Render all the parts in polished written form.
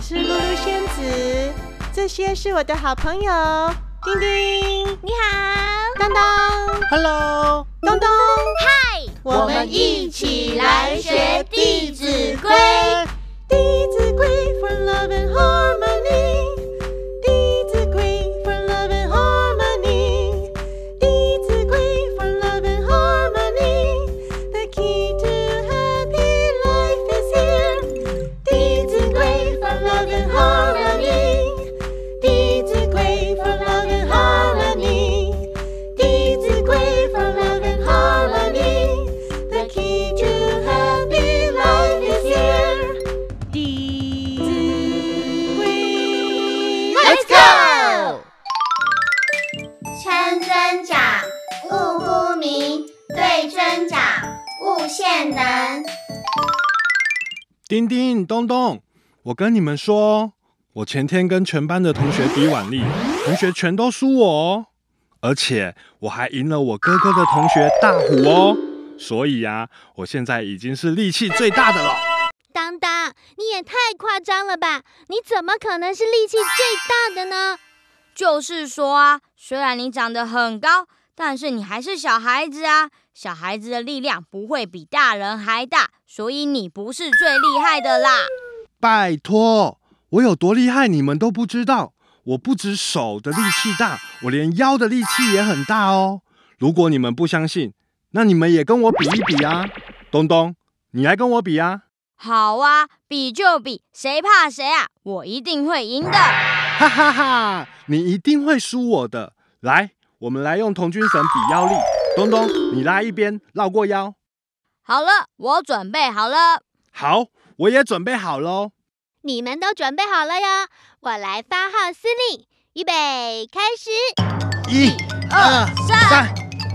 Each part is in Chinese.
是露露仙子，这些是我的好朋友丁丁， 你好， 当当 ，Hello， 东东， 嗨， 我们一起来学《弟子规》。 弟子规 for love and harmony， 弟子规 for love and harmony， 弟子规 for love and harmony， the key to happy life is here， 弟子规 for love and harmony， 弟子规 for love and harmony， 弟子规 for love and harmony， the key to happy life is here。弟子规 Let's go！ 称真长，勿呼名；对真长，勿献能。 丁丁、东东，我跟你们说，我前天跟全班的同学比腕力，同学全都输我哦，而且我还赢了我哥哥的同学大虎哦，所以啊，我现在已经是力气最大的了。 当当，你也太夸张了吧！你怎么可能是力气最大的呢？ 就是说啊，虽然你长得很高，但是你还是小孩子啊。小孩子的力量不会比大人还大，所以你不是最厉害的啦。 拜托，我有多厉害你们都不知道。我不止手的力气大，我连腰的力气也很大哦。如果你们不相信，那你们也跟我比一比啊。东东，你来跟我比啊。 好啊，比就比，谁怕谁啊？我一定会赢的！ 哈哈哈，你一定会输我的。来，我们来用童军绳比腰力。东东，你拉一边，绕过腰。 好了，我准备好了。 好，我也准备好喽。 你们都准备好了呀？我来发号施令，预备，开始 ！1、2、3，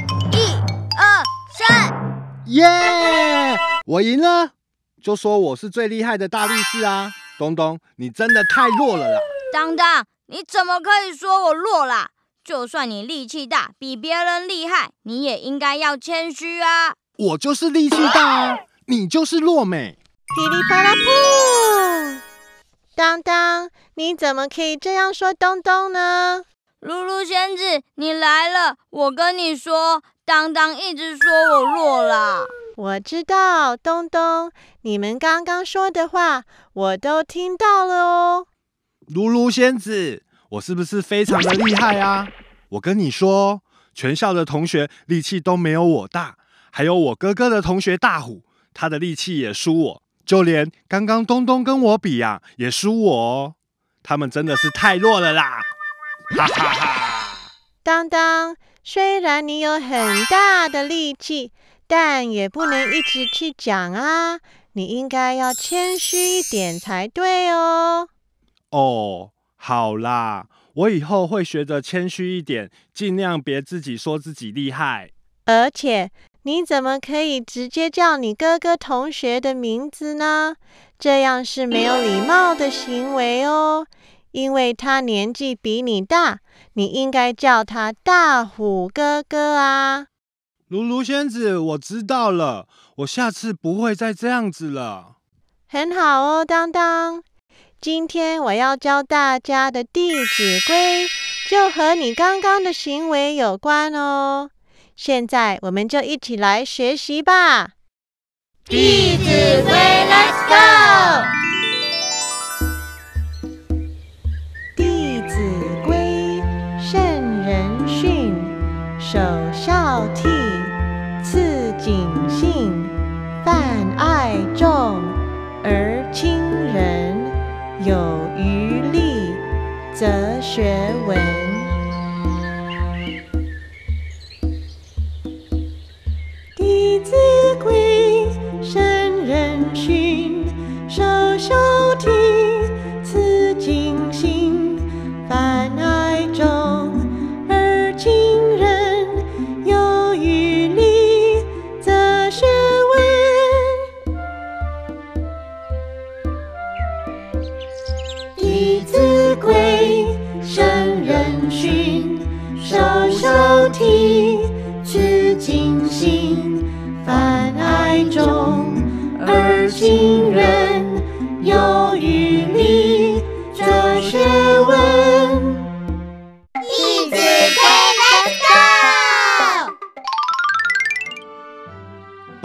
1、2、3， 耶！我赢了。就说我是最厉害的大力士啊！东东，你真的太弱了啦！ 当当，你怎么可以说我弱啦？就算你力气大，比别人厉害，你也应该要谦虚啊！ 我就是力气大啊，你就是弱美。 噼里啪啦噗！当当，你怎么可以这样说东东呢？ 露露仙子，你来了！我跟你说，当当一直说我弱啦。 我知道，东东，你们刚刚说的话我都听到了哦。 露露仙子，我是不是非常的厉害啊？我跟你说，全校的同学力气都没有我大，还有我哥哥的同学大虎，他的力气也输我，就连刚刚东东跟我比啊，也输我哦。他们真的是太弱了啦！哈哈哈！ 当当，虽然你有很大的力气，但也不能一直去讲啊，你应该要谦虚一点才对哦。 哦，好啦，我以后会学着谦虚一点，尽量别自己说自己厉害。 而且，你怎么可以直接叫你哥哥同学的名字呢？这样是没有礼貌的行为哦。因为他年纪比你大，你应该叫他大虎哥哥啊。 露露仙子，我知道了，我下次不会再这样子了。 很好哦，当当。今天我要教大家的《弟子规》就和你刚刚的行为有关哦。现在我们就一起来学习吧。 弟子规 ，Let's go！ 弟子规，圣人训，首孝悌，次谨信，泛爱众，而亲仁，有余力，则学文。弟子规，圣人训，首孝悌，次谨信，泛爱众，而亲仁，有余力，则学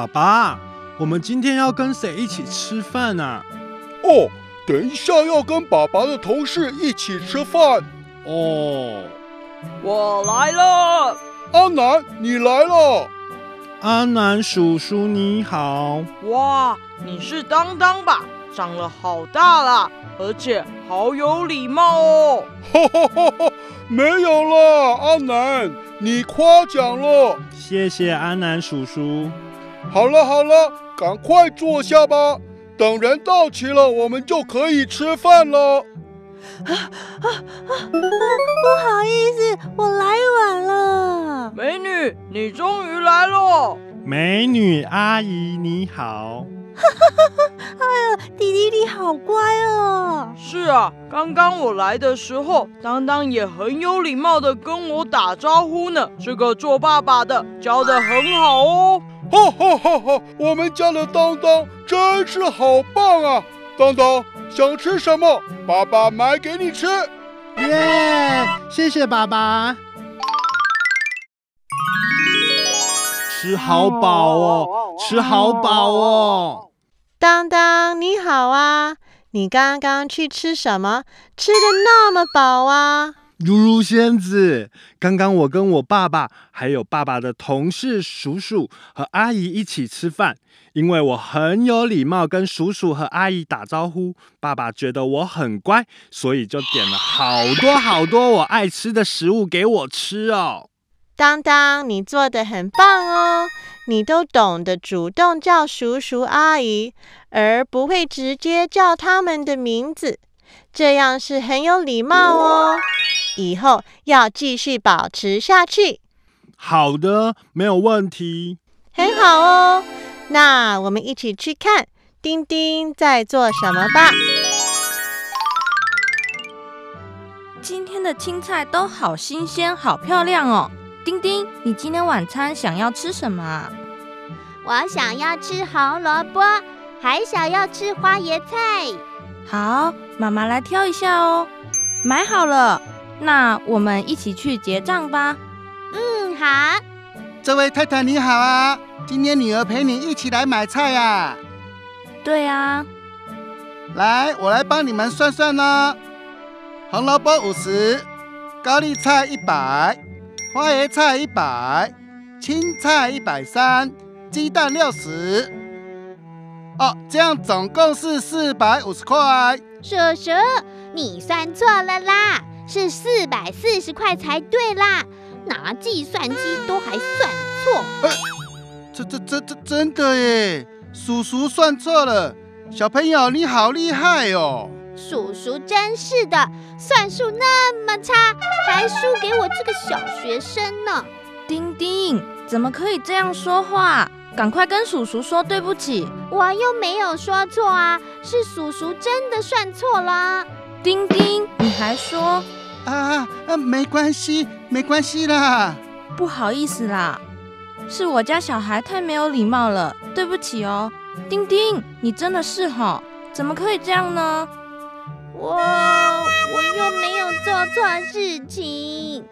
爸爸，我们今天要跟谁一起吃饭啊？ 哦，等一下要跟爸爸的同事一起吃饭。 哦， 我来了。 阿南，你来了。 阿南叔叔你好。 哇，你是当当吧？长了好大啦，而且好有礼貌哦。 哈哈哈哈，没有啦，阿南，你夸奖了。 谢谢阿南叔叔。 好了好了，赶快坐下吧，等人到齐了，我们就可以吃饭了。 不好意思，我来晚了。 美女，你终于来了。 美女阿姨你好。 弟弟你好乖哦。 是啊，刚刚我来的时候，当当也很有礼貌的跟我打招呼呢。这个做爸爸的教得很好哦。 哈哈哈哈！我们家的当当真是好棒啊！当当想吃什么，爸爸买给你吃。 耶！谢谢爸爸。吃好饱哦，吃好饱哦。 当当你好啊，你刚刚去吃什么？吃得那么饱啊？ 如如仙子，刚刚我跟我爸爸还有爸爸的同事叔叔和阿姨一起吃饭，因为我很有礼貌跟叔叔和阿姨打招呼，爸爸觉得我很乖，所以就点了好多好多我爱吃的食物给我吃哦。 当当，你做得很棒哦，你都懂得主动叫叔叔阿姨，而不会直接叫他们的名字，这样是很有礼貌哦。以后要继续保持下去。 好的，没有问题。 很好哦，那我们一起去看丁丁在做什么吧。 今天的青菜都好新鲜，好漂亮哦。丁丁，你今天晚餐想要吃什么啊？ 我想要吃红萝卜，还想要吃花椰菜。 好，妈妈来挑一下哦。买好了，那我们一起去结账吧。 好。 这位太太你好啊，今天女儿陪你一起来买菜啊。 对啊。 来，我来帮你们算算呢。红萝卜50，高丽菜100，花椰菜100，青菜130，鸡蛋60。哦，这样总共是450块。 叔叔，你算错了啦，是440块才对啦，拿计算机都还算错。 这真的耶，叔叔算错了。小朋友你好厉害哦。 叔叔真是的，算术那么差，还输给我这个小学生呢。 丁丁，怎么可以这样说话？赶快跟叔叔说对不起。 我又没有说错啊，是叔叔真的算错了。 丁丁，你还说？ 没关系啦。 不好意思啦，是我家小孩太没有礼貌了，对不起哦。丁丁，你真的是吼，怎么可以这样呢？ 我又没有做错事情。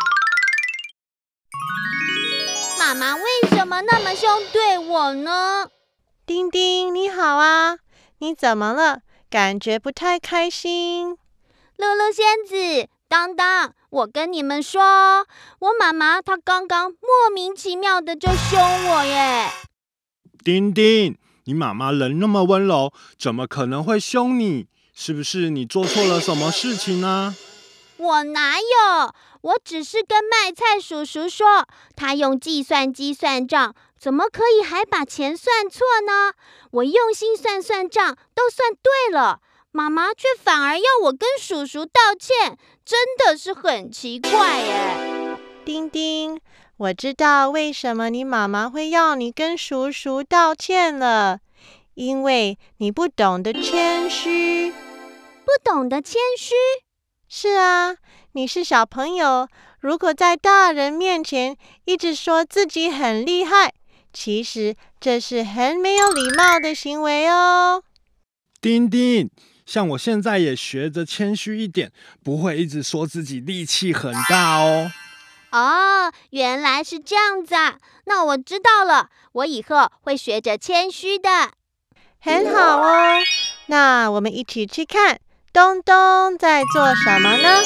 妈妈为什么那么凶对我呢？ 丁丁你好啊，你怎么了？感觉不太开心。 露露仙子，当当，我跟你们说，我妈妈她刚刚莫名其妙的就凶我耶。 丁丁，你妈妈人那么温柔，怎么可能会凶你？是不是你做错了什么事情呢？ 我哪有？我只是跟卖菜叔叔说，他用计算机算账，怎么可以还把钱算错呢？我用心算账，都算对了，妈妈却反而要我跟叔叔道歉，真的是很奇怪耶。 丁丁，我知道为什么你妈妈会要你跟叔叔道歉了，因为你不懂得谦虚。 不懂得谦虚？ 是啊，你是小朋友，如果在大人面前一直说自己很厉害，其实这是很没有礼貌的行为哦。 丁丁，像我现在也学着谦虚一点，不会一直说自己力气很大哦。 哦，原来是这样子啊！那我知道了，我以后会学着谦虚的。 很好哦，那我们一起去看东东在做什么呢？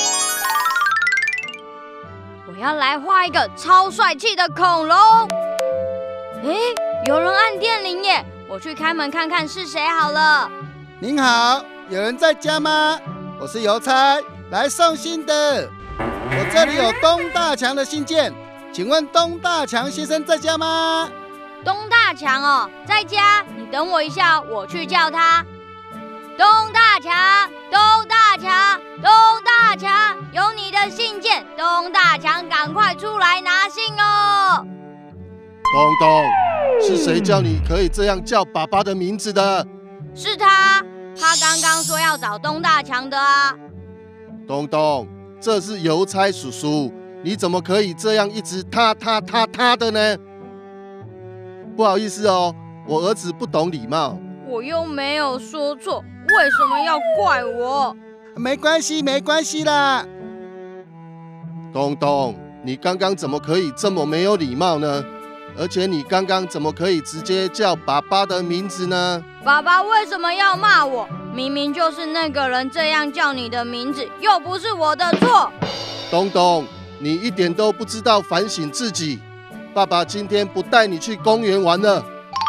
我要来画一个超帅气的恐龙。诶，有人按电铃耶！我去开门看看是谁好了。 您好，有人在家吗？我是邮差，来送信的。我这里有东大强的信件，请问东大强先生在家吗？ 东大强哦，在家，你等我一下，我去叫他。东大强，东大强，东大强，有你的信件，东大强，赶快出来拿信哦。 东东，是谁叫你可以这样叫爸爸的名字的？ 是他，他刚刚说要找东大强的啊。 东东，这是邮差叔叔，你怎么可以这样一直他的呢？不好意思哦，我儿子不懂礼貌。 我又没有说错，为什么要怪我？ 没关系啦。 东东，你刚刚怎么可以这么没有礼貌呢？而且你刚刚怎么可以直接叫爸爸的名字呢？ 爸爸为什么要骂我？明明就是那个人这样叫你的名字，又不是我的错。 东东，你一点都不知道反省自己。爸爸今天不带你去公园玩了。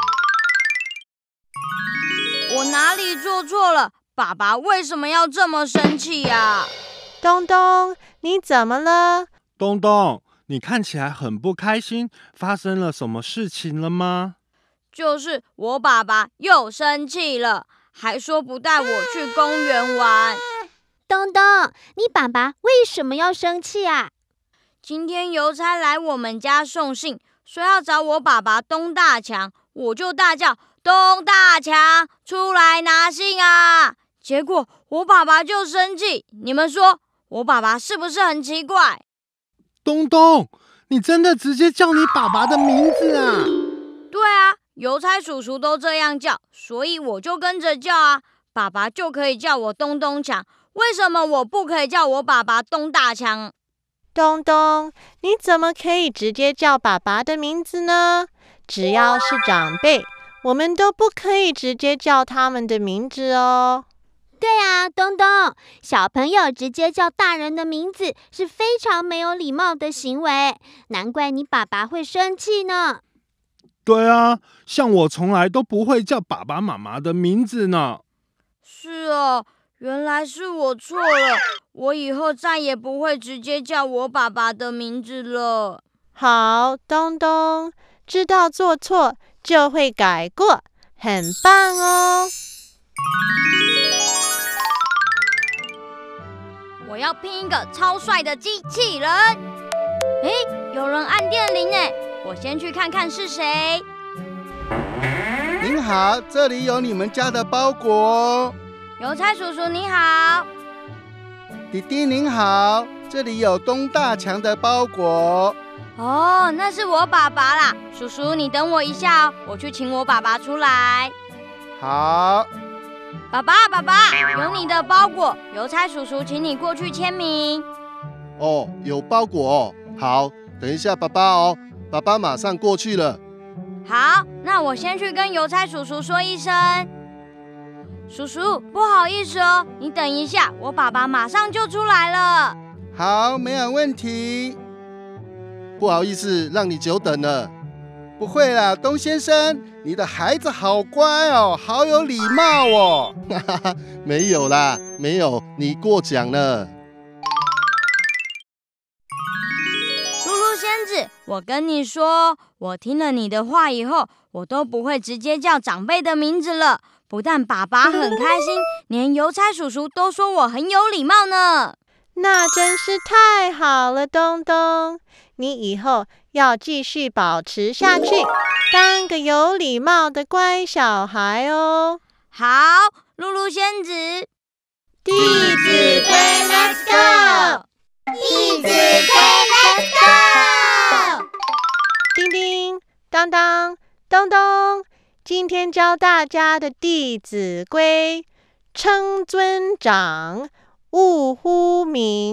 我哪里做错了？爸爸为什么要这么生气呀？ 东东，你怎么了？ 东东，你看起来很不开心，发生了什么事情了吗？ 就是我爸爸又生气了，还说不带我去公园玩。 东东，你爸爸为什么要生气啊？ 今天邮差来我们家送信，说要找我爸爸东大强，我就大叫东大强出来拿信啊！结果我爸爸就生气，你们说我爸爸是不是很奇怪？ 东东，你真的直接叫你爸爸的名字啊？ 对啊，邮差叔叔都这样叫，所以我就跟着叫啊。爸爸就可以叫我东东强，为什么我不可以叫我爸爸东大强？ 东东，你怎么可以直接叫爸爸的名字呢？只要是长辈，我们都不可以直接叫他们的名字哦。 对啊，东东，小朋友直接叫大人的名字是非常没有礼貌的行为，难怪你爸爸会生气呢。 对啊，像我从来都不会叫爸爸妈妈的名字呢。 是哦，原来是我错了，我以后再也不会直接叫我爸爸的名字了。 好，东东，知道做错就会改过，很棒哦。 我要拼一个超帅的机器人。诶，有人按电铃耶，我先去看看是谁。 您好，这里有你们家的包裹哦。 邮差叔叔你好。 弟弟您好，这里有东大强的包裹。 哦，那是我爸爸啦。叔叔你等我一下哦，我去请我爸爸出来。 好。 爸爸，有你的包裹，邮差叔叔请你过去签名。 哦，有包裹哦。好，等一下爸爸哦，爸爸马上过去了。 好，那我先去跟邮差叔叔说一声。叔叔，不好意思哦，你等一下，我爸爸马上就出来了。 好，没有问题。 不好意思，让你久等了。 不会啦，东先生，你的孩子好乖哦，好有礼貌哦。 没有啦，没有，你过奖了。 露露仙子，我跟你说，我听了你的话以后，我都不会直接叫长辈的名字了。不但爸爸很开心，连邮差叔叔都说我很有礼貌呢。 那真是太好了，东东，你以后要继续保持下去，当个有礼貌的乖小孩哦。 好，露露仙子， 弟子规 ，Let's go！ 弟子规 ，Let's go！ 叮叮当当，东东，今天教大家的《弟子规》：称尊长，勿呼名，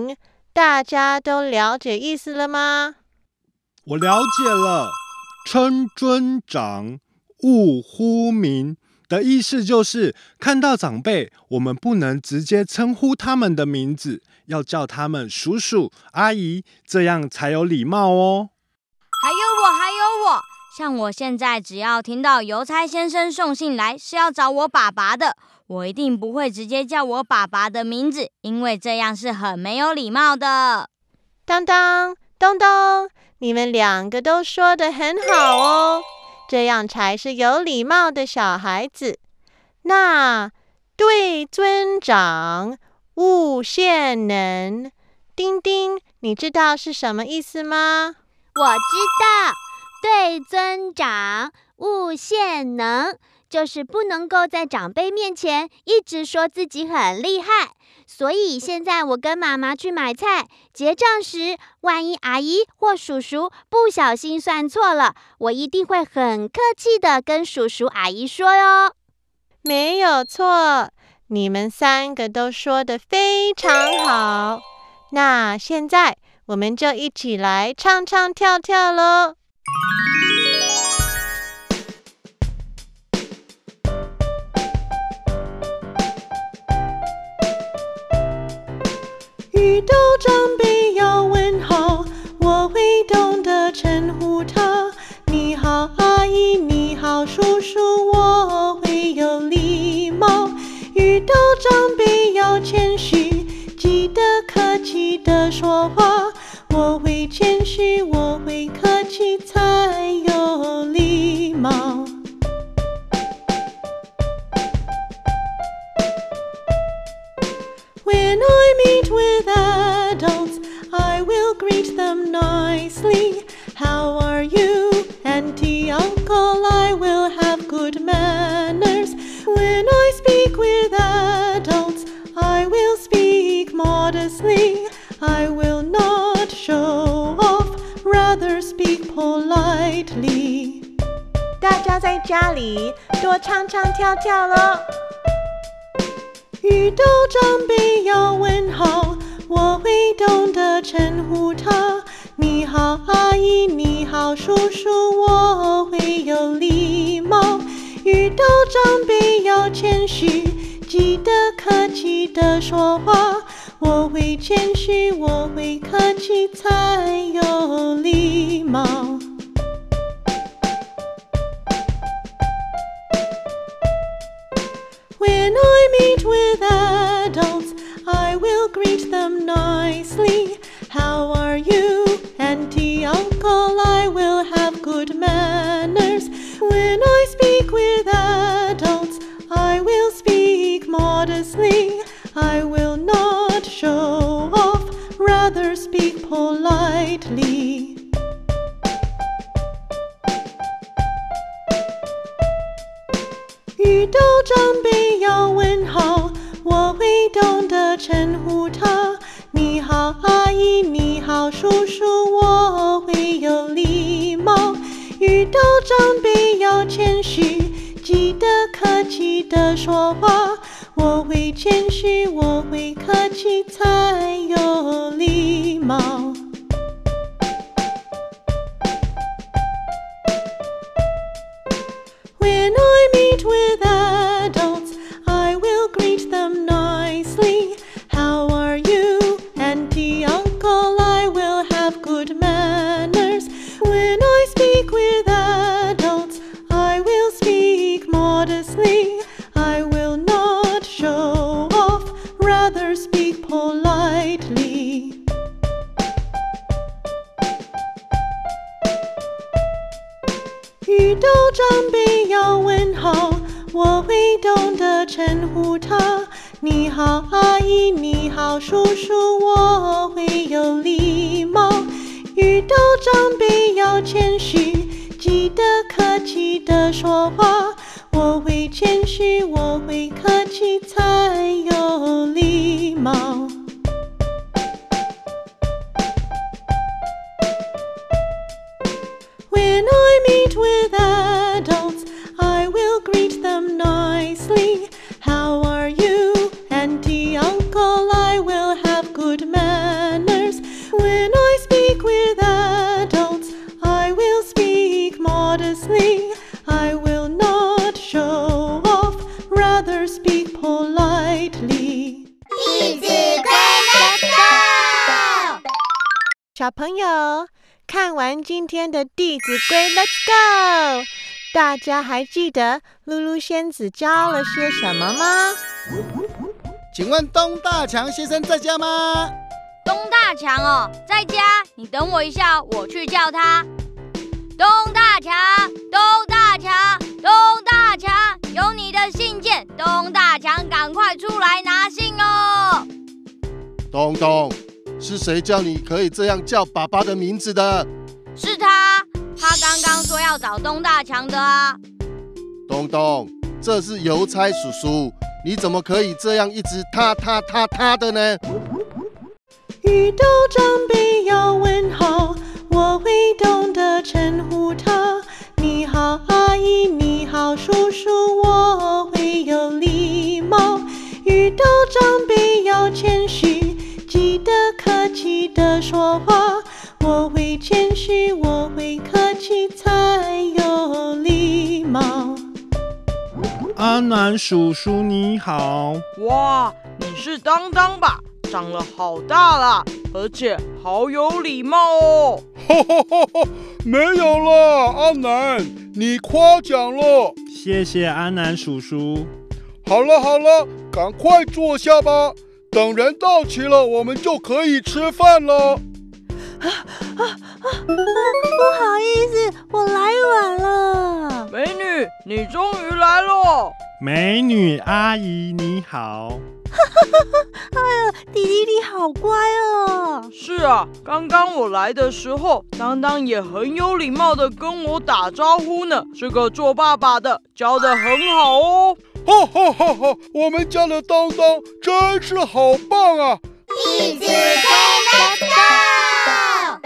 大家都了解意思了吗？ 我了解了，称尊长，勿呼名的意思就是看到长辈，我们不能直接称呼他们的名字，要叫他们叔叔、阿姨，这样才有礼貌哦。 还有我，像我现在只要听到邮差先生送信来是要找我爸爸的，我一定不会直接叫我爸爸的名字，因为这样是很没有礼貌的。 当当、东东，你们2个都说得很好哦，这样才是有礼貌的小孩子。那对尊长，勿献能，丁丁，你知道是什么意思吗？ 我知道，对尊长，勿献能，就是不能够在长辈面前一直说自己很厉害。所以现在我跟妈妈去买菜，结账时，万一阿姨或叔叔不小心算错了，我一定会很客气的跟叔叔阿姨说哟。 没有错，你们3个都说得非常好。那现在我们就一起来唱唱跳跳咯。遇到长辈要问好，我会懂得称呼他。你好，阿姨，你好，叔叔，我会有礼貌。遇到长辈要谦虚，记得客气的说话。我会谦虚，我会客气，才有礼貌。When I meet with adults, I will greet them nicely. How are you, auntie, uncle? I will have good manners. When I speak with adults, I will speak modestly. I will not show off, rather speak politely. 大家在家里多唱唱跳跳咯。遇到长辈要问好，我会懂得称呼他。你好，阿姨，你好，叔叔，我会有礼貌。遇到长辈要谦虚，记得客气的说话。我会谦虚，我会客气，才有礼貌。When I meet with adults, I will greet them nicely. How are you, auntie, uncle? I will have good manners. When I speak with adults, I will speak modestly. I will not show off, rather speak politely. 遇到长辈要问好，我会懂得称呼他。你好，阿姨，你好，叔叔，我会有礼貌。遇到长辈要谦虚，记得客气的说话。我会谦虚，我会客气，才有礼貌。When I meet with adults, I will greet them nicely. How are you, auntie, uncle? I will have good manners. When I speak with adults, I will speak modestly. I will not show off, rather speak politely. 遇到长辈要问好，我会懂得称呼他。你好，阿姨，你好，叔叔，我会有礼貌。遇到长辈要谦虚，记得客气的说话。我会谦虚，我会客气，才有礼貌。When I meet with adults, I will greet them nicely. How are you, auntie, uncle? I will have good manners. 看完今天的《弟子规》，Let's go！ 大家还记得露露仙子教了些什么吗？ 请问东大强先生在家吗？ 东大强哦，在家，你等我一下，我去叫他。东大强，东大强，东大强，有你的信件，东大强，赶快出来拿信哦！ 东东，是谁叫你可以这样叫爸爸的名字的？ 是他刚刚说要找东大强的啊。 东东，这是邮差叔叔，你怎么可以这样一直他的呢？ 遇到长辈要问好，我会懂得称呼他。你好阿姨，你好叔叔，我会有礼貌。遇到长辈要谦虚，记得客气的说话。我会谦虚，我会客气，才有礼貌。 阿南叔叔你好。 哇，你是当当吧？长了好大啦，而且好有礼貌哦。 没有啦，阿南，你夸奖了。 谢谢阿南叔叔。 好了，赶快坐下吧。等人到齐了，我们就可以吃饭了。 不好意思，我来晚了。 美女，你终于来了。 美女阿姨你好。 哎呀，弟弟你好乖哦。 是啊，刚刚我来的时候，当当也很有礼貌的跟我打招呼呢。这个做爸爸的教得很好哦。 我们家的当当真是好棒啊！ 弟子规 Let's go！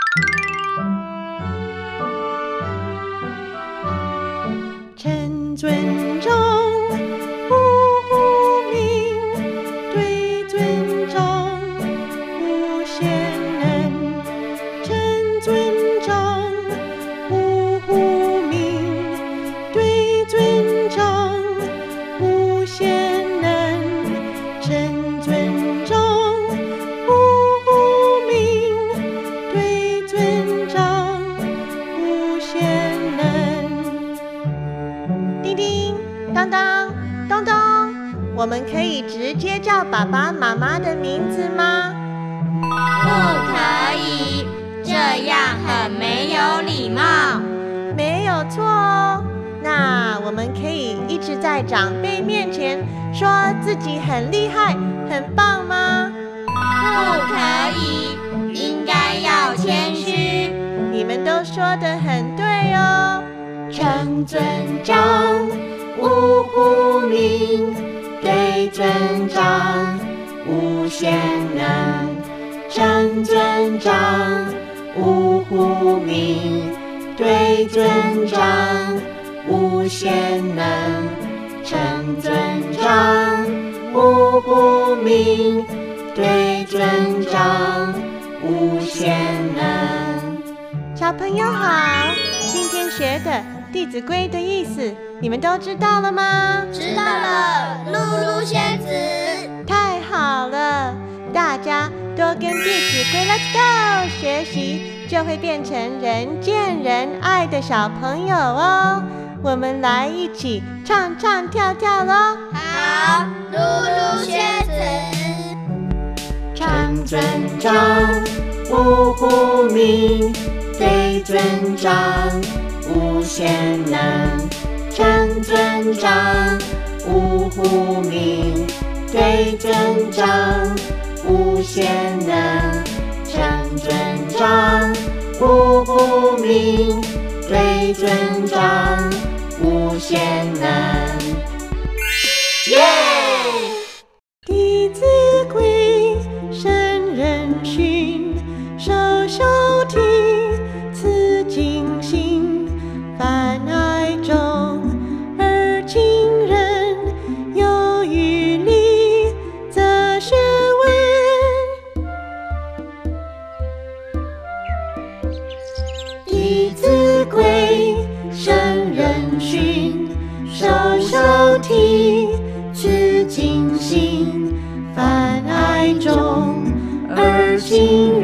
臣尊长，呜呼鸣，对尊长，勿贤能。臣尊长，呜呼鸣，对尊长，勿贤能。臣尊长，呜呼鸣，对尊长，勿贤能。叮叮，当当，东东，我们可以直接叫爸爸妈妈的名字吗？ 不可以，这样很没有礼貌。 没有错哦。那我们可以一直在长辈面前说自己很厉害、很棒吗？ 不可以，应该要谦虚。 你们都说得很对哦。 臣尊长，勿呼鸣，对尊长，勿贤能。臣尊长，勿呼鸣，对尊长，勿贤能。臣尊长，勿呼鸣，对尊长，勿贤能。 小朋友好，今天学的《弟子规》的意思，你们都知道了吗？ 知道了，露露仙子。 太好了，大家多跟《弟子规》Let's go 学习，就会变成人见人爱的小朋友哦。我们来一起唱唱跳跳咯。 好，露露仙子。臣尊长，勿呼鸣，对尊长，勿贤能。臣尊长，勿呼鸣，对尊长，勿贤能。臣尊长，勿呼鸣，对尊长，勿贤能。耶！ 弟子规，圣人训，首孝悌，此敬行。泛爱众，而亲仁，有余力，则学问。 弟子规，圣人训，首孝悌，此敬行。泛爱众，而亲